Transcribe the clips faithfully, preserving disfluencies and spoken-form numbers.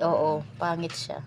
Oo, pangit siya.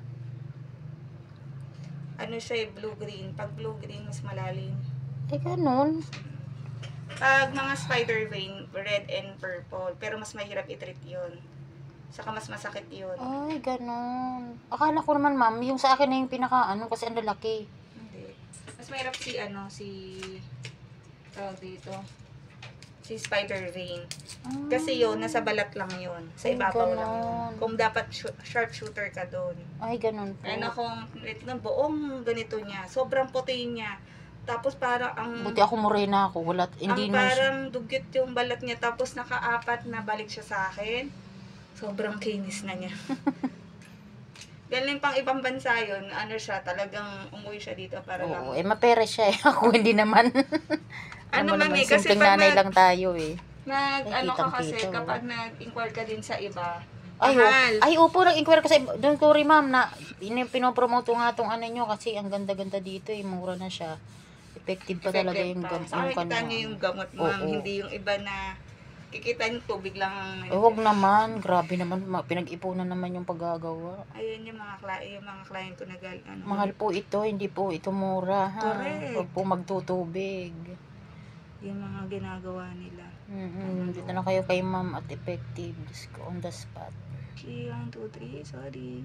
Ano siya, blue-green. Pag blue-green, mas malalim. Eh, ganun. Pag mga spider vein, red and purple. Pero mas mahirap i-treat yun. Saka mas masakit yun. Ay, ganun. Akala ko naman, ma'am, yung sa akin na yung pinaka, ano, kasi ang lalaki. Hindi. Mas mahirap si, ano, si, tawag dito, si spider vein. Ah, Kasi yun, nasa balat lang yun. Sa Ay, ibabaw lang yun. ganon. Kung dapat sh- sharpshooter ka doon. Ay, ganun po. Ano kung ito na buong ganito niya. Sobrang puti niya. Tapos parang ang Buti ako morena ako. Wala, hindi ang naman siya. parang dugit yung balat niya. Tapos nakaapat na balik siya sa akin. Sobrang kinis na niya. Galing pang ibang bansa yun. Ano siya, talagang umuwi siya dito para lang. Oo, eh, mapere siya eh. Ako hindi naman. Ano, Alam mo mami, naman, kasi simpleng pag nanay nag- lang tayo eh. Nag, Ay, ano ka kasi, kitang-kita, oh. kapag nag-inquire ka din sa iba, Ay, oh, mahal. ay, opo, nag-inquire kasi doon ko rin, ma'am, na in- pinopromote nga tong ano nyo kasi ang ganda-ganda dito eh, mura na siya. Effective pa talaga Effective yung pa. gamot. Sa akin, kita niyo yung gamot, ma'am. Oo. Hindi yung iba na kikita niyo tubig lang. ang- Eh, wag naman. Grabe naman. ma- Pinag-ipunan naman yung paggagawa. Ayun yung mga, cli- yung mga client ko na gal, ano. Mahal po ito. Hindi po ito mura. Ha? Correct. Wag po magtutubig. Yung mga ginagawa nila. Mm-mm. Dito na kayo kay ma'am at effective. Diyos ko, on the spot. Okay, one, two, three. Sorry.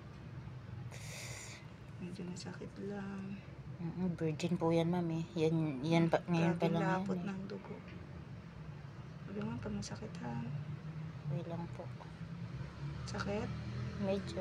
Medyo masakit lang. Mm-mm. Virgin po yan, ma'am eh. Yan, yan pa, ngayon pa Grabe lang lapot yan eh. ng dugo. Sabi mo, pag masakit ha. Okay lang po. Sakit? Medyo.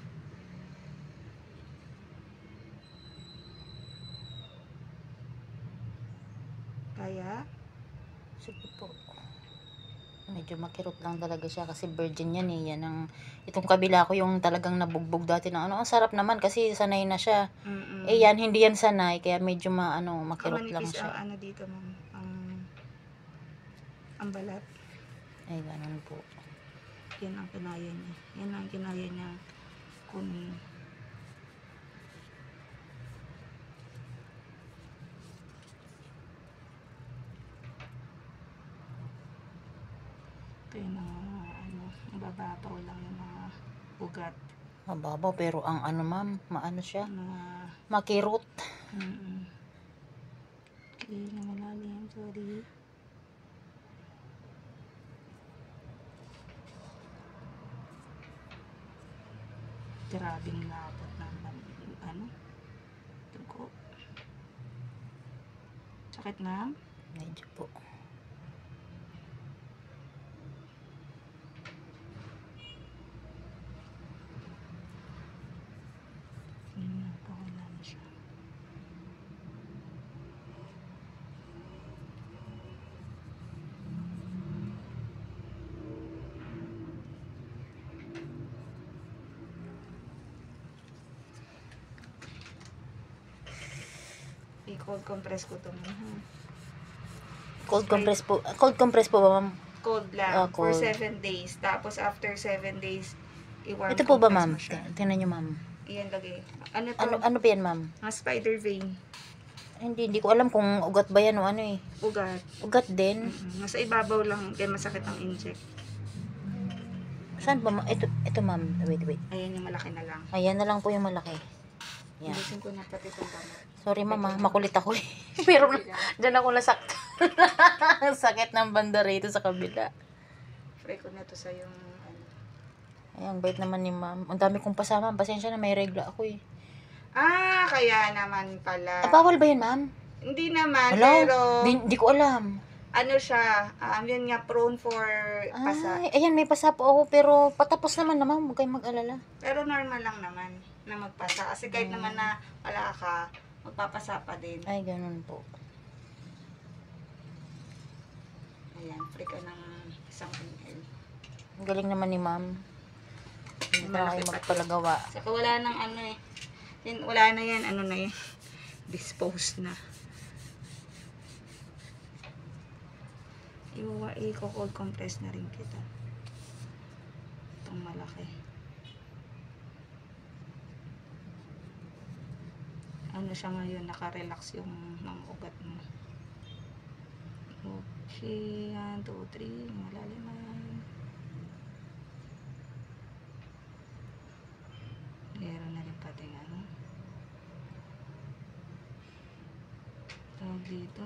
Kaya? Sige po. Medyo makirot lang talaga siya kasi virgin yan eh. Yan ang, itong kabila ko yung talagang nabugbog dati na ano. Ang sarap naman kasi sanay na siya. Mm-mm. Eh yan, hindi yan sanay. Kaya medyo ma, ano, makirot Ang lang manipis siya. ang ano dito, ma'am. Ang, ang balat. Ay, ganun po. Yan ang kinaya niya. Yan ang kinaya niya kunin. Ito yung mga, ano, mabababaw lang yung mga ugat. Mababaw pero ang ano ma'am, maano siya? Mga, Makirot. mm-mm. Okay, na malalim. Sorry. Grabing lapot ng ano, dugo. Sakit na? Medyo po. Yun, pakula na siya. I-cold compress ko ito muna. Cold compress po. Cold compress po ba ma'am? Cold lang. Ah, For cold. seven days. Tapos after seven days, i-warm Ito po ba compress ma'am? mo siya. Tingnan nyo ma'am. Iyan lagay. Ano to? Ano, ano pa yan ma'am? Mga spider vein. Hindi, hindi ko alam kung ugat ba yan o ano eh. Ugat. Ugat din. Mm-hmm. Nasa ibabaw lang. Kaya masakit ang inject. Saan ba ma- Ito, ito ma'am. Wait, wait. Ayan yung malaki na lang. Ayan na lang po yung malaki. Yan. Ilisin ko na pati itong gamot. Sorry mama, makulit ako eh. Pero dyan ako nasaktan. Sakit ng banda rito sa kabila. Fry ko na to sa yung ano. Ayan, bait naman ni ma'am. Ang dami kong pasama. Pasensya na, may regla ako eh. Ah, kaya naman pala. Ah, bawal ba yun ma'am? Hindi naman, Hello? pero Di, di ko alam. ano siya, um, yun nga, prone for pasa. Ay, ayan, may pasa po ako. Pero patapos naman naman. Huwag kayong mag-alala. Pero normal lang naman na magpasa. Kasi kahit Hmm. naman na wala ka, magpapasa pa din. Ay, ganun po. Ayan, free ka ng isang ml. Ang galing naman ni ma'am. Hindi na Malaki kayo pa. magpalagawa. Saka wala nang ano eh. Yan, wala na yan, ano na eh. Dispose na. Iwawa, i-cold compress na rin kita. Itong malaki. Ano siya ngayon, naka-relax yung mga ugat mo. Okay, one, two, three, malalim na. tawag dito?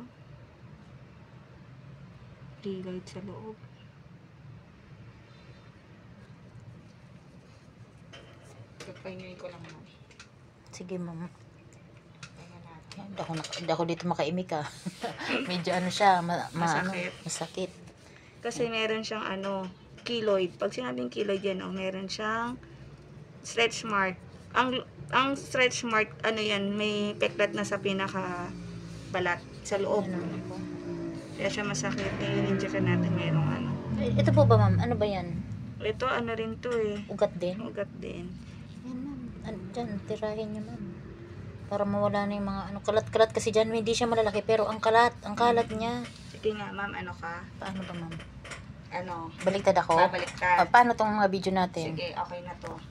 Free light sa loob. Papahingayin ko lang mo. Sige, ma'am. Pahinga natin. Hindi ako, nak- hindi ako dito makaimik ah. Medyo ano siya, ma, ma- ano, Masakit. masakit. Kasi meron siyang ano, keloid. Pag sinabing keloid yan, oh, meron siyang stretch mark. Ang ang stretch mark, ano yan, may peklat na sa pinaka balat sa loob. Ano, po. Kaya siya masakit. I-inject natin merong ano. Eh, Ito po ba, ma'am? Ano ba yan? Ito, ano rin to eh. Ugat din? Ugat din. Yan, ma'am. Ano, dyan, tirahin niyo, ma'am. Para mawala na yung mga ano, kalat-kalat kasi dyan, hindi siya malalaki, pero ang kalat, ang kalat niya. Sige nga, ma'am, ano ka? Paano ba, ma'am? Ano? Baliktad ako? Babalik Ah, ka. paano tong mga video natin? Sige, okay na to.